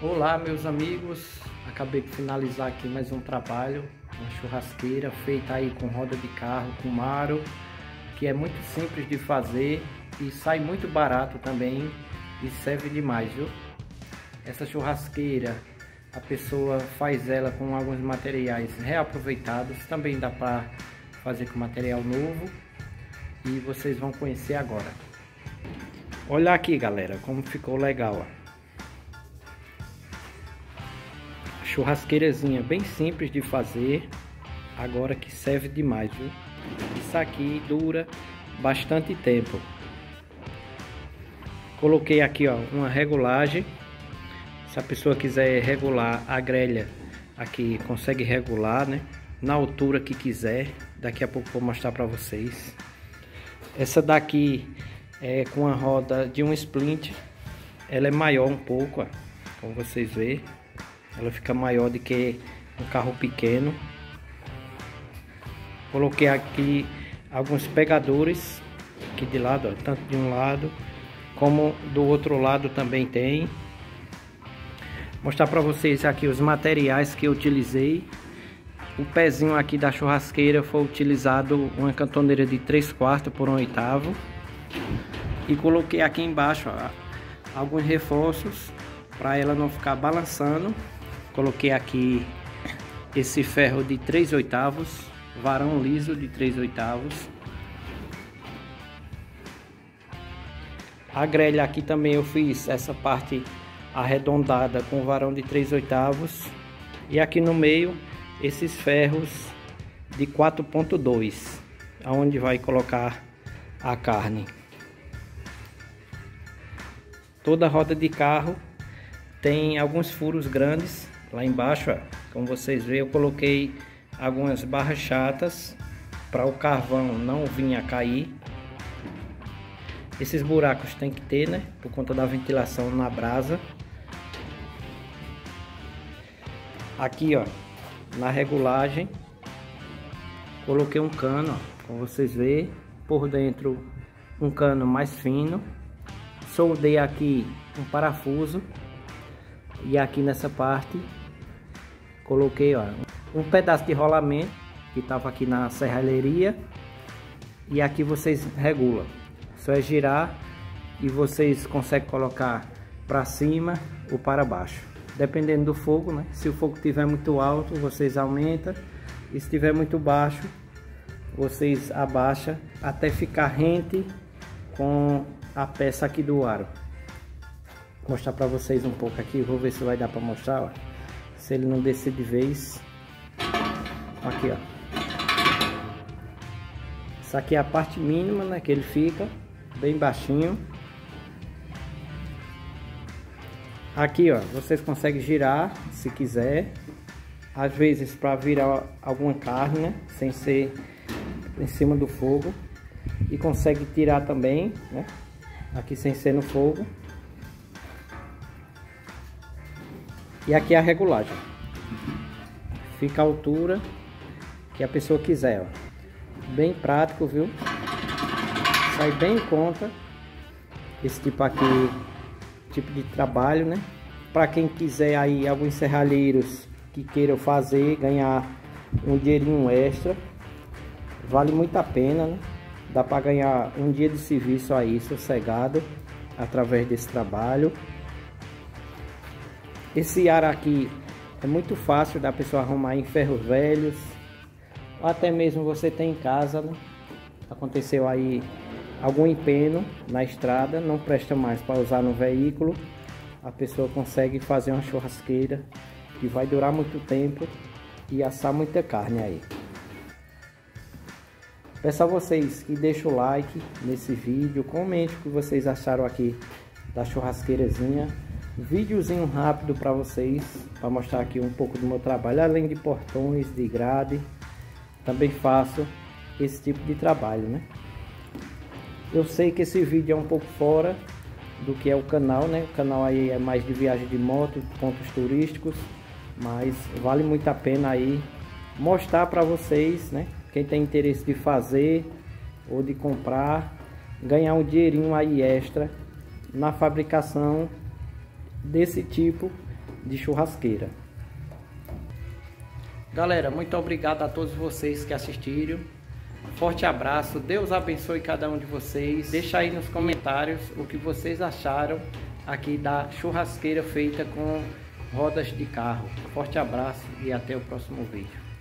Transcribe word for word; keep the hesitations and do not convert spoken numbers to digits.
Olá meus amigos, acabei de finalizar aqui mais um trabalho, uma churrasqueira feita aí com roda de carro, com aro, que é muito simples de fazer e sai muito barato também e serve demais, viu? Essa churrasqueira, a pessoa faz ela com alguns materiais reaproveitados, também dá para fazer com material novo e vocês vão conhecer agora. Olha aqui galera, como ficou legal, ó. Churrasqueirazinha bem simples de fazer, agora que serve demais, viu? Isso aqui dura bastante tempo. Coloquei aqui, ó, uma regulagem. Se a pessoa quiser regular a grelha, aqui consegue regular, né? Na altura que quiser. Daqui a pouco vou mostrar para vocês. Essa daqui é com a roda de um splint. Ela é maior um pouco, ó, como vocês veem. Ela fica maior do que um carro pequeno. Coloquei aqui alguns pegadores aqui de lado, ó, tanto de um lado como do outro lado também tem. Mostrar para vocês aqui os materiais que eu utilizei. O pezinho aqui da churrasqueira foi utilizado uma cantoneira de três quartos por um oitavo. E coloquei aqui embaixo, ó, alguns reforços para ela não ficar balançando. Coloquei aqui esse ferro de três oitavos, varão liso de três oitavos. A grelha aqui também eu fiz essa parte arredondada com varão de três oitavos. E aqui no meio esses ferros de quatro ponto dois, aonde vai colocar a carne. Toda roda de carro tem alguns furos grandes. Lá embaixo, ó, como vocês veem, eu coloquei algumas barras chatas para o carvão não vir a cair. Esses buracos tem que ter, né? Por conta da ventilação na brasa. Aqui, ó, na regulagem, coloquei um cano, ó, como vocês veem, por dentro um cano mais fino. Soldei aqui um parafuso. E aqui nessa parte coloquei, ó, um pedaço de rolamento que estava aqui na serralheria. E aqui vocês regulam, só é girar e vocês conseguem colocar para cima ou para baixo, dependendo do fogo, né? Se o fogo estiver muito alto, vocês aumentam, e se estiver muito baixo, vocês abaixam até ficar rente com a peça aqui do aro. Vou mostrar para vocês um pouco aqui, vou ver se vai dar para mostrar, ó. Se ele não descer de vez. Aqui, ó. Essa aqui é a parte mínima, né, que ele fica bem baixinho. Aqui, ó, vocês conseguem girar se quiser, às vezes para virar alguma carne, né, sem ser em cima do fogo, e consegue tirar também, né, aqui sem ser no fogo. E aqui é a regulagem, fica a altura que a pessoa quiser, ó. Bem prático, viu? Sai bem em conta esse tipo aqui, tipo de trabalho, né? Para quem quiser aí, alguns serralheiros que queiram fazer, ganhar um dinheirinho extra, vale muito a pena, né? Dá para ganhar um dia de serviço aí sossegado através desse trabalho. Esse aro aqui é muito fácil da pessoa arrumar em ferros velhos, ou até mesmo você tem em casa, né? Aconteceu aí algum empeno na estrada, não presta mais para usar no veículo, a pessoa consegue fazer uma churrasqueira que vai durar muito tempo e assar muita carne aí. Peço a vocês que deixem o like nesse vídeo, comente o que vocês acharam aqui da churrasqueirazinha. Videozinho rápido para vocês, para mostrar aqui um pouco do meu trabalho, além de portões, de grade, também faço esse tipo de trabalho, né? Eu sei que esse vídeo é um pouco fora do que é o canal, né? O canal aí é mais de viagem de moto, pontos turísticos, mas vale muito a pena aí mostrar para vocês, né? Quem tem interesse de fazer ou de comprar, ganhar um dinheirinho aí extra na fabricação desse tipo de churrasqueira. Galera, muito obrigado a todos vocês que assistiram. Forte abraço, Deus abençoe cada um de vocês. Deixa aí nos comentários o que vocês acharam aqui da churrasqueira feita com rodas de carro. Forte abraço e até o próximo vídeo.